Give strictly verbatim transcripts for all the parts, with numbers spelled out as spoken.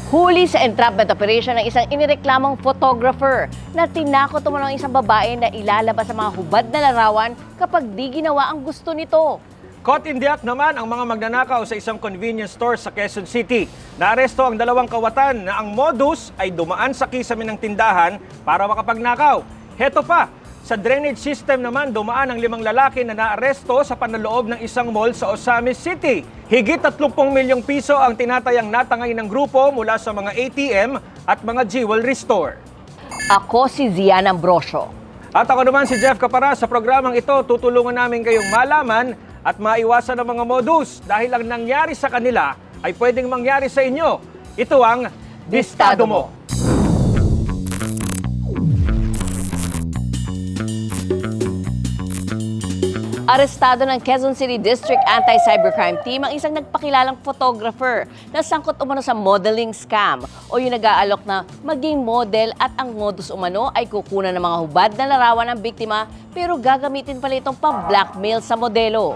Huli sa entrapment operation ng isang inireklamong photographer na tinakot umano ng isang babae na ilalabas sa mga hubad na larawan kapag di ginawa ang gusto nito. Caught in the act naman ang mga magnanakaw sa isang convenience store sa Quezon City. Naaresto ang dalawang kawatan na ang modus ay dumaan sa kisame ng tindahan para makapagnakaw. Heto pa, sa drainage system naman dumaan ang limang lalaki na naaresto sa panloob ng isang mall sa Osamis City. Higit tatlupong milyong piso ang tinatayang natangay ng grupo mula sa mga A T M at mga jewelry store. Ako si Zian Ambrosio. At ako naman si Jeff Capara. Sa programang ito, tutulungan namin kayong malaman at maiwasan ang mga modus dahil ang nangyari sa kanila ay pwedeng mangyari sa inyo. Ito ang Bistado Mo. Arestado ng Quezon City District Anti-Cybercrime Team ang isang nagpakilalang photographer na sangkot umano sa modeling scam o yung nag-aalok na maging model at ang modus umano ay kukunan ng mga hubad na larawan ng biktima pero gagamitin pala itong pang-blackmail sa modelo.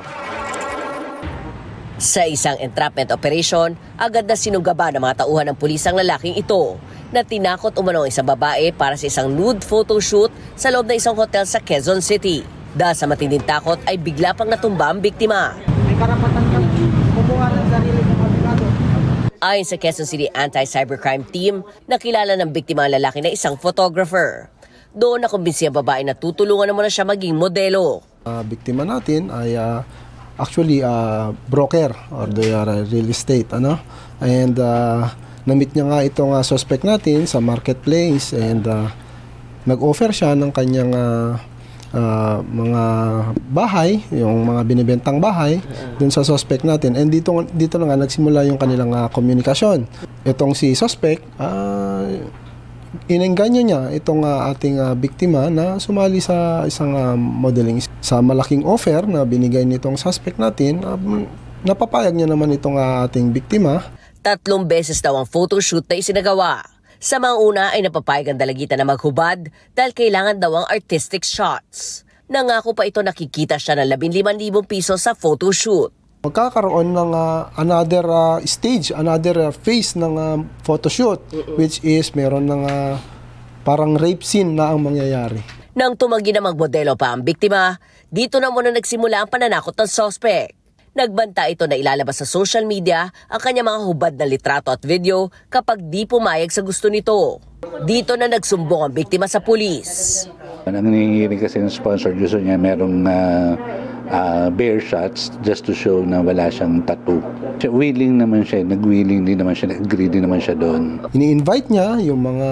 Sa isang entrapment operation, agad na sinugaba ng mga tauhan ng pulis ang lalaking ito na tinakot umano ang isang babae para sa isang nude photoshoot sa loob ng isang hotel sa Quezon City. Dahil sa matinding takot ay bigla pang natumba ang biktima. May karapatan kang kumuha ng sarili ng abogado. Ayon sa Quezon City Anti-Cybercrime Team, nakilala ng biktima ang lalaki na isang photographer. Doon nakumbinsi ang babae na tutulungan naman na siya maging modelo. Uh, biktima natin ay uh, actually uh, broker or they are uh, real estate. Ano? And uh, na-meet niya nga itong uh, suspect natin sa marketplace and uh, nag-offer siya ng kanyang uh, Uh, mga bahay, yung mga binibentang bahay dun sa suspect natin. And dito, dito na nga nagsimula yung kanilang uh, komunikasyon. Itong si suspect, uh, inengganyo niya itong uh, ating uh, biktima na sumali sa isang uh, modeling. Sa malaking offer na binigay nitong suspect natin, uh, napapayag niya naman itong uh, ating biktima. Tatlong beses daw ang photoshoot na isinagawa. Sa mga una ay napapayag ang dalagitan na maghubad dahil kailangan daw ang artistic shots. Nangako pa ito nakikita siya ng labing limang libong piso sa photoshoot. Magkakaroon ng uh, another uh, stage, another uh, phase ng uh, photoshoot, uh-uh. which is meron ng uh, parang rape scene na ang mangyayari. Nang tumanggi na magmodelo pa ang biktima, dito na muna nagsimula ang pananakot ng suspect. Nagbanta ito na ilalabas sa social media ang kanyang mga hubad na litrato at video kapag di pumayag sa gusto nito. Dito na nagsumbong ang biktima sa pulis. Nanginginig kasi ng sponsor, gusto niya merong uh, uh, bare shots just to show na wala siyang tattoo. Willing naman siya, nag-willing din naman siya, nag-agree din naman siya doon. Ini-invite niya yung mga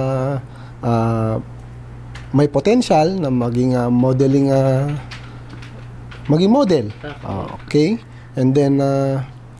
uh, may potential na maging uh, modeling, uh, maging model. Uh, okay? And then, uh,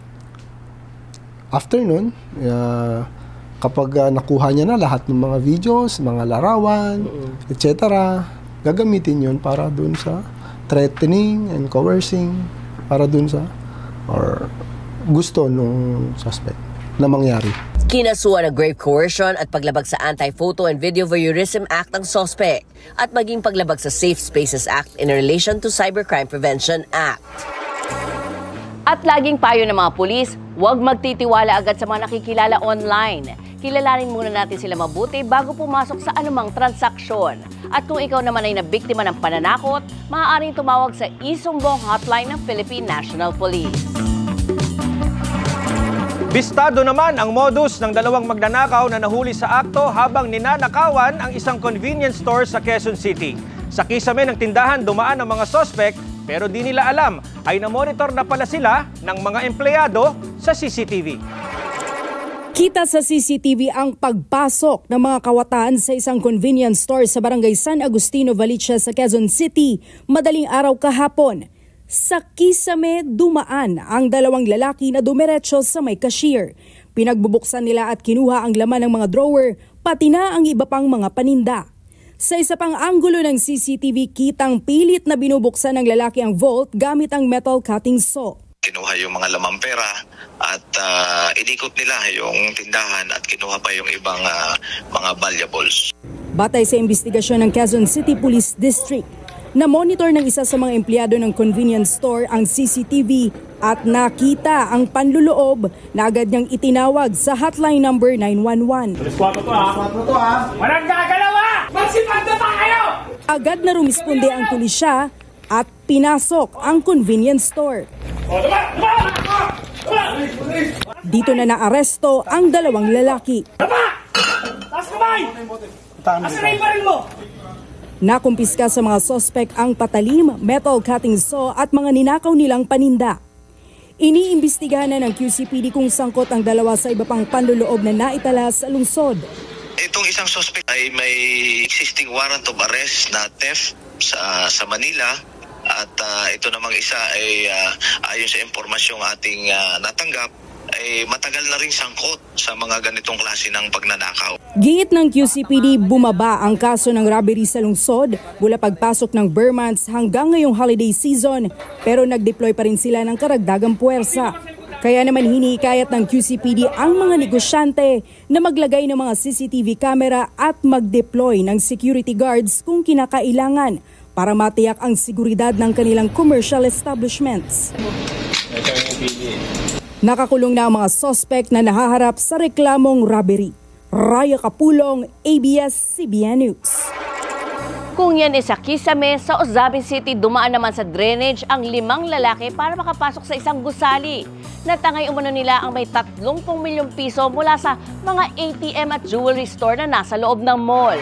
after nun, uh, kapag uh, nakuha niya na lahat ng mga videos, mga larawan, et cetera, gagamitin yun para dun sa threatening and coercing, para dun sa, or gusto nung suspect na mangyari. Kinasuhan ng grave coercion at paglabag sa Anti-Photo and Video Voyeurism Act ng suspect at maging paglabag sa Safe Spaces Act in relation to Cybercrime Prevention Act. At laging payo ng mga pulis, huwag magtitiwala agad sa mga nakikilala online. Kilalanin muna natin sila mabuti bago pumasok sa anumang transaksyon. At kung ikaw naman ay nabiktima ng pananakot, maaaring tumawag sa isumbong hotline ng Philippine National Police. Bistado naman ang modus ng dalawang magnanakaw na nahuli sa akto habang ninanakawan ang isang convenience store sa Quezon City. Sa kisame ng tindahan dumaan ang mga suspect pero di nila alam ay namonitor na pala sila ng mga empleyado sa C C T V. Kita sa C C T V ang pagpasok ng mga kawatan sa isang convenience store sa barangay San Agustino, Valicia sa Quezon City madaling araw kahapon. Sa kisame dumaan ang dalawang lalaki na dumiretso sa may cashier. Pinagbubuksan nila at kinuha ang laman ng mga drawer pati na ang iba pang mga paninda. Sa isa pang anggulo ng C C T V, kitang pilit na binubuksan ng lalaki ang vault gamit ang metal cutting saw. Kinuha yung mga lamang pera at uh, inikot nila yung tindahan at kinuha pa yung ibang uh, mga valuables. Batay sa investigasyon ng Quezon City Police District, na monitor ng isa sa mga empleyado ng convenience store ang C C T V At nakita ang panluloob na agad niyang itinawag sa hotline number nine one one. Kwatro to ha. Walang gagalawa! Magsipag na tayo! Agad na rumisponde ang pulisya at pinasok ang convenience store. Dito na naaresto ang dalawang lalaki. Taas kamay! Asa na yung baril mo? Nakumpiska sa mga sospek ang patalim, metal cutting saw at mga ninakaw nilang paninda. Iniimbestigahan na ng Q C P D kung sangkot ang dalawa sa iba pang panluloob na naitala sa lungsod. Itong isang suspect ay may existing warrant of arrest na theft sa sa Manila at uh, ito namang isa ay uh, ayon sa impormasyong ating uh, natanggap ay matagal na ring sangkot sa mga ganitong klase ng pagnanakaw. Giit ng Q C P D, bumaba ang kaso ng robbery sa lungsod mula pagpasok ng bare months hanggang ngayong holiday season, pero nag-deploy pa rin sila ng karagdagang puwersa. Kaya naman hinihikayat ng Q C P D ang mga negosyante na maglagay ng mga C C T V camera at mag-deploy ng security guards kung kinakailangan para matiyak ang seguridad ng kanilang commercial establishments. Nakakulong na ang mga suspect na nahaharap sa reklamong robbery. Raya Kapulong, A B S C B N News. Kung yan isa kisame, sa Ozabe City dumaan naman sa drainage ang limang lalaki para makapasok sa isang gusali. Natangay umano nila ang may tatlong milyong piso mula sa mga A T M at jewelry store na nasa loob ng mall.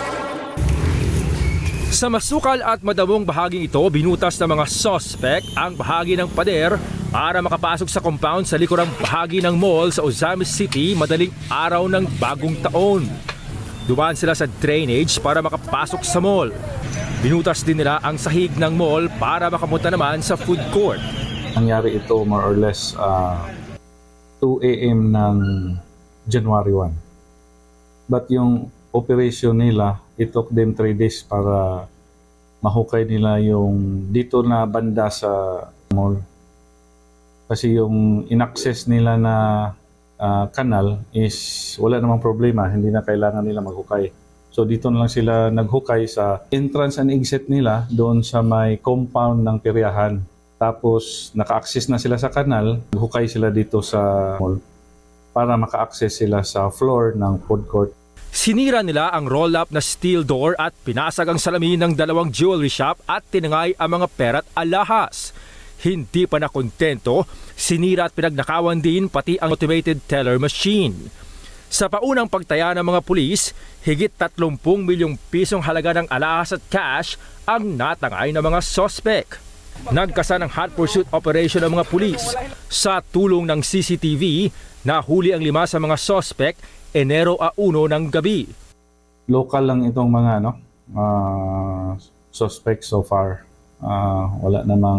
Sa masukal at madamong bahaging ito, binutas ng mga suspect ang bahagi ng pader para makapasok sa compound sa likurang bahagi ng mall sa Ozabe City madaling araw ng bagong taon. Dumaan sila sa drainage para makapasok sa mall. Binutas din nila ang sahig ng mall para makapunta naman sa food court. Nangyari ito more or less uh, two A M ng January first. But yung operation nila, it took them three days para mahukay nila yung dito na banda sa mall. Kasi yung in-access nila na uh, kanal is wala namang problema, hindi na kailangan nila maghukay. So dito na lang sila naghukay sa entrance and exit nila doon sa may compound ng peryahan. Tapos naka-access na sila sa kanal, naghukay sila dito sa mall para maka-access sila sa floor ng food court. Sinira nila ang roll-up na steel door at pinasag ang salamin ng dalawang jewelry shop at tinangay ang mga pera at alahas. Hindi pa nakontento, sinira at pinagnakawan din pati ang automated teller machine. Sa paunang pagtaya ng mga pulis, higit tatlumpung milyong pisong halaga ng alahas at cash ang natangay ng mga sospek. Nagkasa ng hot pursuit operation ng mga pulis. Sa tulong ng C C T V, nahuli ang lima sa mga sospek Enero a uno ng gabi. Local lang itong mga no, uh, suspects so far. Uh, wala namang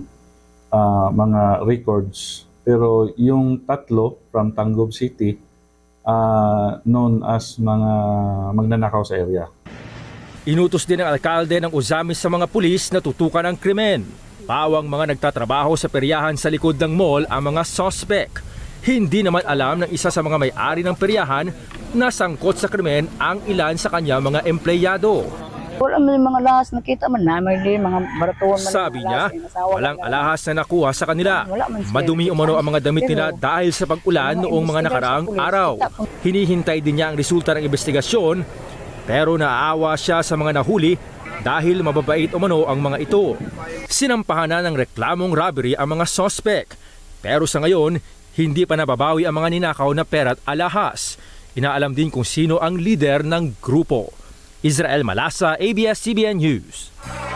uh, mga records. Pero yung tatlo from Tangub City, uh, known as mga magnanakaw sa area. Inutos din ng alkalde ng Ozabe sa mga pulis na tutukan ang krimen. Pawang mga nagtatrabaho sa peryahan sa likod ng mall ang mga suspect. Hindi naman alam ng isa sa mga may-ari ng peryahan na sangkot sa krimen ang ilan sa kanya mga empleyado. Wala man mga alahas nakita man namin din mga baratuan man. Sabi niya, walang alahas na nakuha sa kanila. Madumi umano ang mga damit nila dahil sa pag-ulan noong mga nakaraang araw. Hinihintay din niya ang resulta ng investigasyon, pero naaawa siya sa mga nahuli dahil mababait umano ang mga ito. Sinampahan na ng reklamong robbery ang mga suspect, pero sa ngayon, hindi pa nababawi ang mga ninakaw na pera at alahas. Inaalam din kung sino ang leader ng grupo. Israel Malasa, A B S C B N News.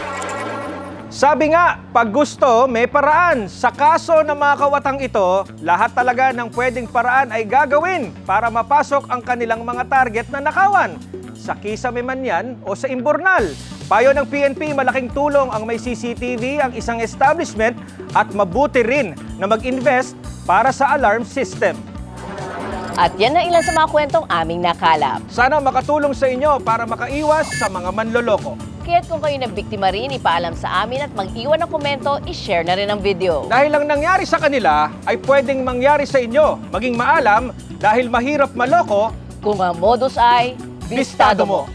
Sabi nga, pag gusto, may paraan. Sa kaso ng mga kawatang ito, lahat talaga ng pwedeng paraan ay gagawin para mapasok ang kanilang mga target na nakawan. Sa kisame man yan o sa imbornal. Payo ng P N P, malaking tulong ang may C C T V ang isang establishment at mabuti rin na mag-invest para sa alarm system. At yan na ilan sa mga kwentong aming nakalap. Sana makatulong sa inyo para makaiwas sa mga manloloko. Kaya't kung kayo na biktima rin, ipaalam sa amin at mag-iwan ng komento, i-share na rin ang video. Dahil ang nangyari sa kanila ay pwedeng mangyari sa inyo. Maging maalam dahil mahirap maloko kung ang modus ay bistado mo.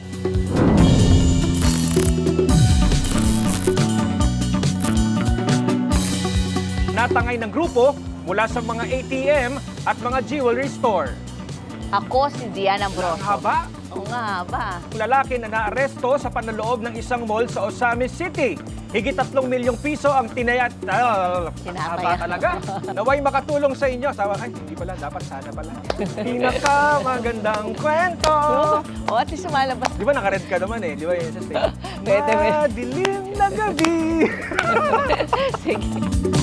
natangay ng grupo mula sa mga A T M at mga jewelry store. Ako si Zian Ambroso. Ang haba. Oo nga, haba. Lalaki na naaresto sa panloob ng isang mall sa Osamis City. Higit tatlong milyong piso ang tinayat. Ah, Tinapay. talaga. Naway makatulong sa inyo. Sawa, ay, hindi pala. Dapat sana pala. Pinakamagandang kwento. O, at least sumalabas. Di ba naka-red ka naman eh? Di ba yun sa stage? Pwede, pwede. Madilim na gabi. Sige.